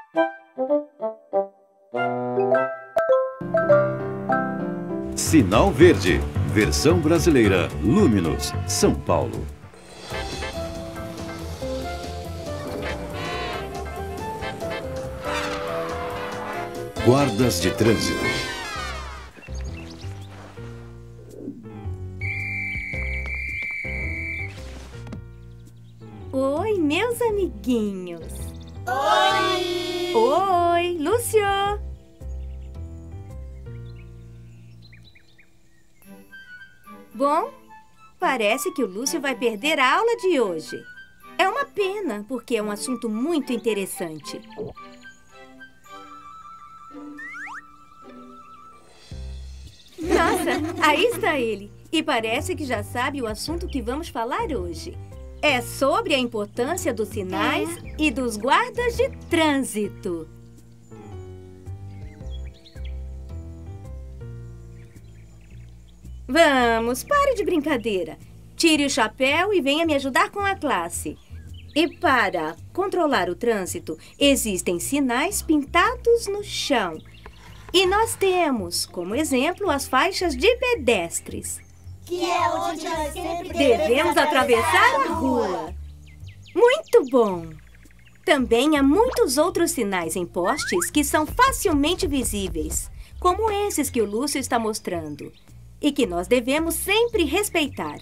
Sinal Verde, versão brasileira, Luminous, São Paulo. Guardas de trânsito. Oi, meus amiguinhos. Oi! Oi, Lúcio! Bom, parece que o Lúcio vai perder a aula de hoje. É uma pena, porque é um assunto muito interessante. Nossa, aí está ele. E parece que já sabe o assunto que vamos falar hoje. É sobre a importância dos sinais e dos guardas de trânsito. Vamos, pare de brincadeira. Tire o chapéu e venha me ajudar com a classe. E para controlar o trânsito, existem sinais pintados no chão. E nós temos, como exemplo, as faixas de pedestres. Que é onde nós sempre Devemos atravessar a rua. Muito bom! Também há muitos outros sinais em postes que são facilmente visíveis, como esses que o Lúcio está mostrando, e que nós devemos sempre respeitar.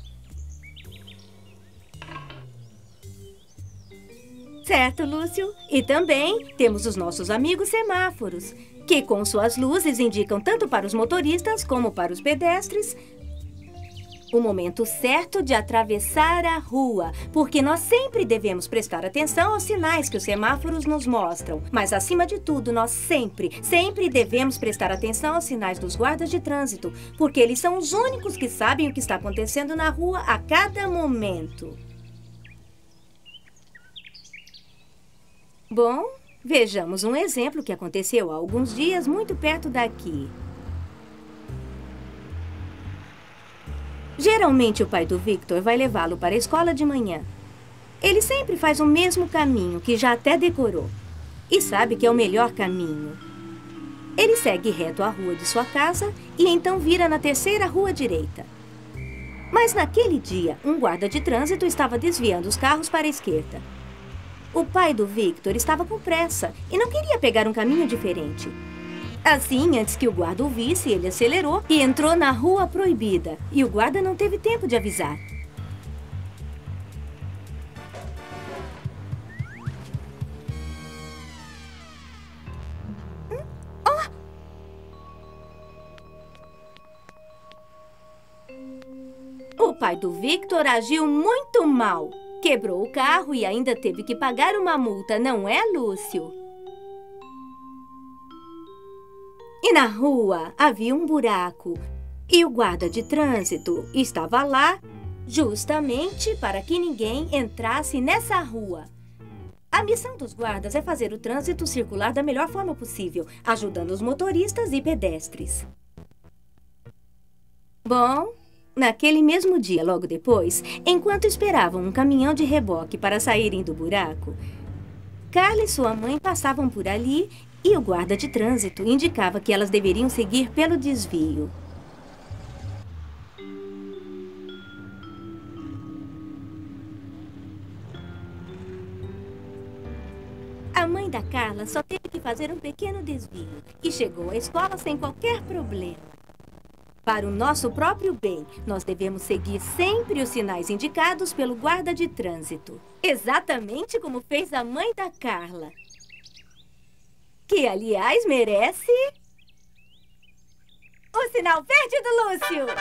Certo, Lúcio? E também temos os nossos amigos semáforos, que com suas luzes indicam tanto para os motoristas como para os pedestres o momento certo de atravessar a rua, porque nós sempre devemos prestar atenção aos sinais que os semáforos nos mostram. Mas, acima de tudo, nós sempre devemos prestar atenção aos sinais dos guardas de trânsito, porque eles são os únicos que sabem o que está acontecendo na rua a cada momento. Bom, vejamos um exemplo que aconteceu há alguns dias muito perto daqui. Geralmente, o pai do Victor vai levá-lo para a escola de manhã. Ele sempre faz o mesmo caminho, que já até decorou. E sabe que é o melhor caminho. Ele segue reto a rua de sua casa e então vira na terceira rua direita. Mas naquele dia, um guarda de trânsito estava desviando os carros para a esquerda. O pai do Victor estava com pressa e não queria pegar um caminho diferente. Assim, antes que o guarda o visse, ele acelerou e entrou na rua proibida. E o guarda não teve tempo de avisar. O pai do Victor agiu muito mal. Quebrou o carro e ainda teve que pagar uma multa, não é, Lúcio? E na rua havia um buraco. E o guarda de trânsito estava lá justamente para que ninguém entrasse nessa rua. A missão dos guardas é fazer o trânsito circular da melhor forma possível, ajudando os motoristas e pedestres. Bom, naquele mesmo dia, logo depois, enquanto esperavam um caminhão de reboque para saírem do buraco, Carla e sua mãe passavam por ali e o guarda de trânsito indicava que elas deveriam seguir pelo desvio. A mãe da Carla só teve que fazer um pequeno desvio e chegou à escola sem qualquer problema. Para o nosso próprio bem, nós devemos seguir sempre os sinais indicados pelo guarda de trânsito. Exatamente como fez a mãe da Carla. Que, aliás, merece o sinal verde do Lúcio.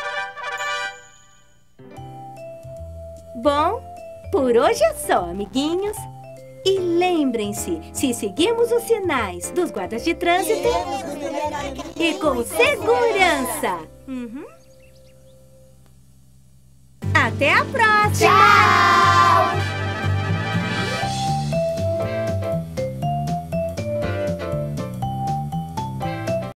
Bom, por hoje é só, amiguinhos. E lembrem-se, se seguirmos os sinais dos guardas de trânsito e com segurança. Até a próxima! Tchau!